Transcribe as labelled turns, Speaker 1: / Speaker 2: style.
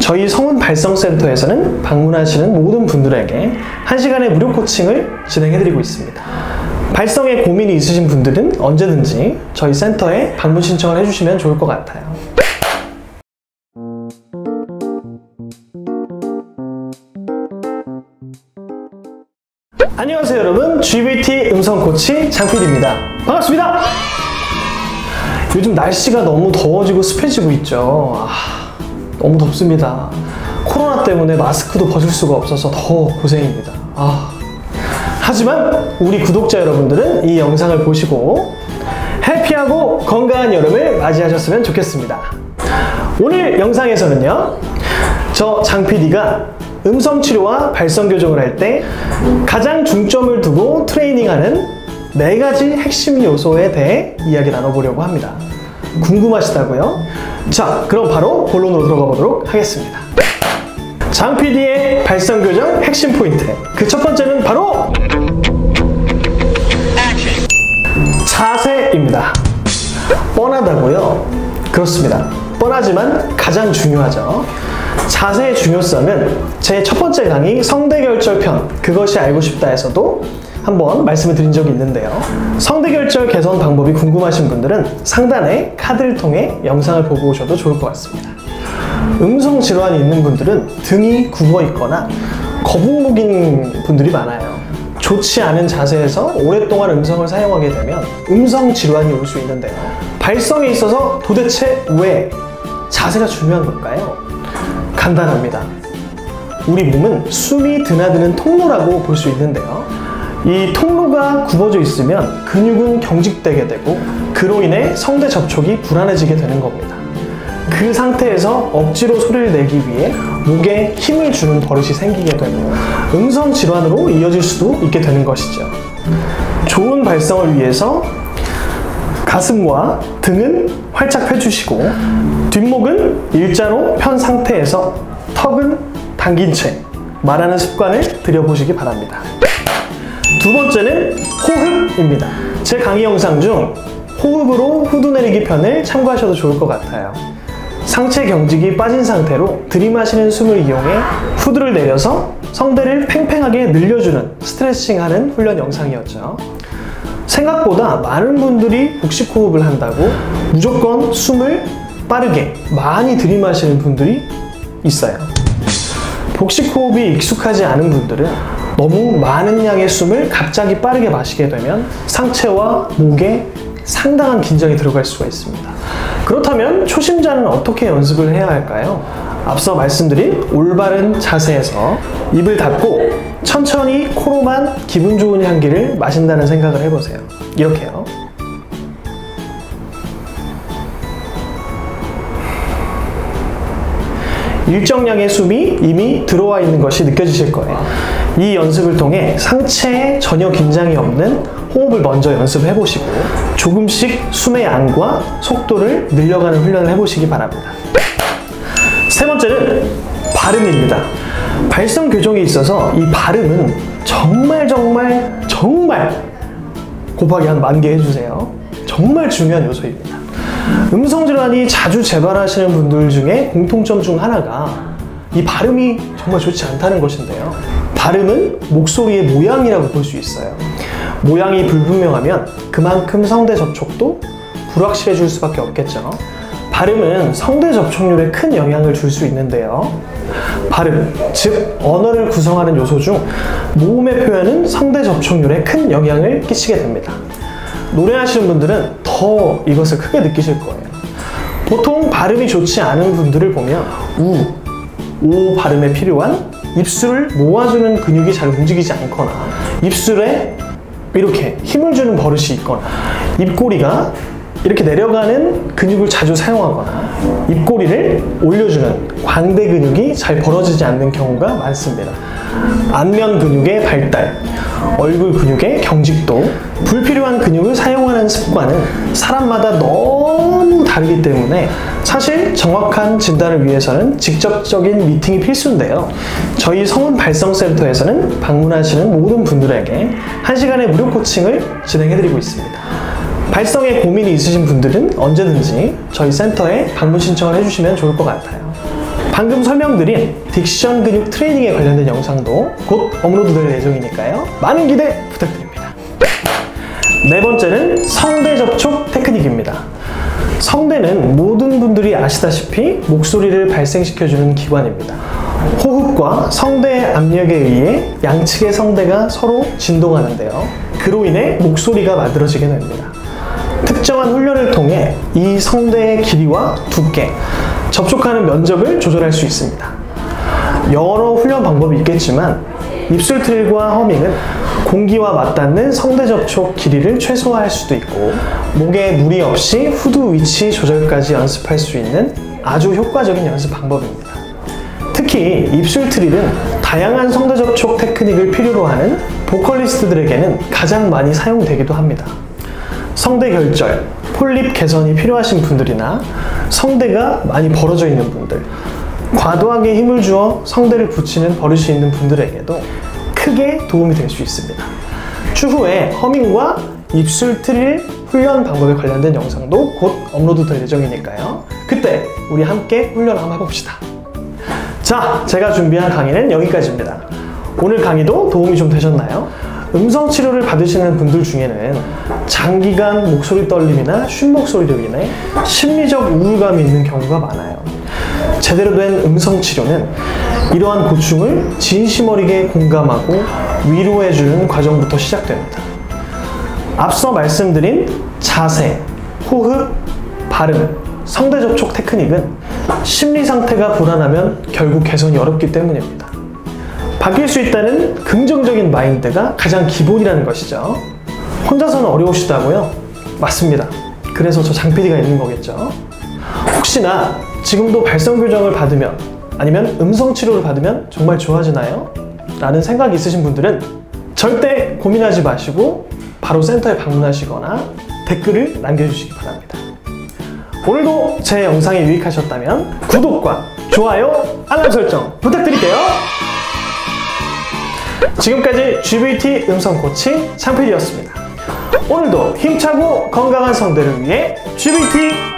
Speaker 1: 저희 성운발성센터에서는 방문하시는 모든 분들에게 1시간의 무료 코칭을 진행해드리고 있습니다. 발성에 고민이 있으신 분들은 언제든지 저희 센터에 방문 신청을 해주시면 좋을 것 같아요. 안녕하세요 여러분, GVT 음성 코치 장PD입니다. 반갑습니다. 요즘 날씨가 너무 더워지고 습해지고 있죠. 너무 덥습니다. 코로나 때문에 마스크도 벗을 수가 없어서 더 고생입니다. 하지만 우리 구독자 여러분들은 이 영상을 보시고 해피하고 건강한 여름을 맞이하셨으면 좋겠습니다. 오늘 영상에서는요, 저 장PD가 음성치료와 발성교정을 할 때 가장 중점을 두고 트레이닝하는 4가지 핵심 요소에 대해 이야기 나눠보려고 합니다. 궁금하시다고요? 자, 그럼 바로 본론으로 들어가 보도록 하겠습니다. 장PD의 발성교정 핵심 포인트, 그 첫 번째는 바로 자세입니다. 뻔하다고요? 그렇습니다. 뻔하지만 가장 중요하죠. 자세의 중요성은 제 첫 번째 강의 성대결절 편, 그것이 알고 싶다에서도 한번 말씀을 드린 적이 있는데요. 성대결절 개선 방법이 궁금하신 분들은 상단에 카드를 통해 영상을 보고 오셔도 좋을 것 같습니다. 음성 질환이 있는 분들은 등이 굽어 있거나 거북목인 분들이 많아요. 좋지 않은 자세에서 오랫동안 음성을 사용하게 되면 음성 질환이 올 수 있는데요. 발성에 있어서 도대체 왜 자세가 중요한 걸까요? 간단합니다. 우리 몸은 숨이 드나드는 통로라고 볼 수 있는데요. 이 통로가 굽어져 있으면 근육은 경직되게 되고 그로 인해 성대 접촉이 불안해지게 되는 겁니다. 그 상태에서 억지로 소리를 내기 위해 목에 힘을 주는 버릇이 생기게 되고 음성 질환으로 이어질 수도 있게 되는 것이죠. 좋은 발성을 위해서 가슴과 등은 활짝 펴주시고 뒷목은 일자로 편 상태에서 턱은 당긴 채 말하는 습관을 들여보시기 바랍니다. 두 번째는 호흡입니다. 제 강의 영상 중 호흡으로 후두 내리기 편을 참고하셔도 좋을 것 같아요. 상체 경직이 빠진 상태로 들이마시는 숨을 이용해 후두를 내려서 성대를 팽팽하게 늘려주는 스트레칭하는 훈련 영상이었죠. 생각보다 많은 분들이 복식호흡을 한다고 무조건 숨을 빠르게 많이 들이마시는 분들이 있어요. 복식호흡이 익숙하지 않은 분들은 너무 많은 양의 숨을 갑자기 빠르게 마시게 되면 상체와 목에 상당한 긴장이 들어갈 수가 있습니다. 그렇다면 초심자는 어떻게 연습을 해야 할까요? 앞서 말씀드린 올바른 자세에서 입을 닫고 천천히 코로만 기분 좋은 향기를 마신다는 생각을 해보세요. 이렇게요. 일정량의 숨이 이미 들어와 있는 것이 느껴지실 거예요. 이 연습을 통해 상체에 전혀 긴장이 없는 호흡을 먼저 연습해 보시고 조금씩 숨의 양과 속도를 늘려가는 훈련을 해보시기 바랍니다. 세 번째는 발음입니다. 발성 교정에 있어서 이 발음은 정말 곱하기 한 10,000개 해주세요. 정말 중요한 요소입니다. 음성질환이 자주 재발하시는 분들 중에 공통점 중 하나가 이 발음이 정말 좋지 않다는 것인데요. 발음은 목소리의 모양이라고 볼 수 있어요. 모양이 불분명하면 그만큼 성대 접촉도 불확실해질 수밖에 없겠죠. 발음은 성대 접촉률에 큰 영향을 줄 수 있는데요. 발음, 즉 언어를 구성하는 요소 중 모음의 표현은 성대 접촉률에 큰 영향을 끼치게 됩니다. 노래하시는 분들은 더 이것을 크게 느끼실 거예요. 보통 발음이 좋지 않은 분들을 보면 오 발음에 필요한 입술을 모아주는 근육이 잘 움직이지 않거나 입술에 이렇게 힘을 주는 버릇이 있거나 입꼬리가 이렇게 내려가는 근육을 자주 사용하거나 입꼬리를 올려주는 광대 근육이 잘 벌어지지 않는 경우가 많습니다. 안면 근육의 발달, 얼굴 근육의 경직도, 불필요한 근육을 사용하는 습관은 사람마다 너무 다르기 때문에 사실 정확한 진단을 위해서는 직접적인 미팅이 필수인데요. 저희 성운발성센터에서는 방문하시는 모든 분들에게 1시간의 무료 코칭을 진행해드리고 있습니다. 발성에 고민이 있으신 분들은 언제든지 저희 센터에 방문 신청을 해주시면 좋을 것 같아요. 방금 설명드린 딕션 근육 트레이닝에 관련된 영상도 곧 업로드될 예정이니까요. 많은 기대 부탁드립니다. 네 번째는 성대 접촉 테크닉입니다. 성대는 모든 분들이 아시다시피 목소리를 발생시켜주는 기관입니다. 호흡과 성대의 압력에 의해 양측의 성대가 서로 진동하는데요. 그로 인해 목소리가 만들어지게 됩니다. 특정한 훈련을 통해 이 성대의 길이와 두께, 접촉하는 면적을 조절할 수 있습니다. 여러 훈련 방법이 있겠지만 입술 트릴과 허밍은 공기와 맞닿는 성대 접촉 길이를 최소화할 수도 있고 목에 무리 없이 후두 위치 조절까지 연습할 수 있는 아주 효과적인 연습 방법입니다. 특히 입술 트릴은 다양한 성대 접촉 테크닉을 필요로 하는 보컬리스트들에게는 가장 많이 사용되기도 합니다. 성대 결절, 폴립 개선이 필요하신 분들이나 성대가 많이 벌어져 있는 분들, 과도하게 힘을 주어 성대를 붙이는 버릇이 있는 분들에게도 크게 도움이 될 수 있습니다. 추후에 허밍과 입술 트릴 훈련 방법에 관련된 영상도 곧 업로드 될 예정이니까요. 그때 우리 함께 훈련 한번 해봅시다. 자, 제가 준비한 강의는 여기까지입니다. 오늘 강의도 도움이 좀 되셨나요? 음성 치료를 받으시는 분들 중에는 장기간 목소리 떨림이나 쉰 목소리로 인해 심리적 우울감이 있는 경우가 많아요. 제대로 된 음성 치료는 이러한 고충을 진심 어리게 공감하고 위로해주는 과정부터 시작됩니다. 앞서 말씀드린 자세, 호흡, 발음, 성대 접촉 테크닉은 심리 상태가 불안하면 결국 개선이 어렵기 때문입니다. 바뀔 수 있다는 긍정적인 마인드가 가장 기본이라는 것이죠. 혼자서는 어려우시다고요? 맞습니다. 그래서 저 장PD가 있는 거겠죠. 혹시나 지금도 발성 교정을 받으면 아니면 음성 치료를 받으면 정말 좋아지나요? 라는 생각이 있으신 분들은 절대 고민하지 마시고 바로 센터에 방문하시거나 댓글을 남겨주시기 바랍니다. 오늘도 제 영상이 유익하셨다면 구독과 좋아요, 알람 설정 부탁드릴게요. 지금까지 GVT 음성 코치 장PD였습니다. 오늘도 힘차고 건강한 성대를 위해 GVT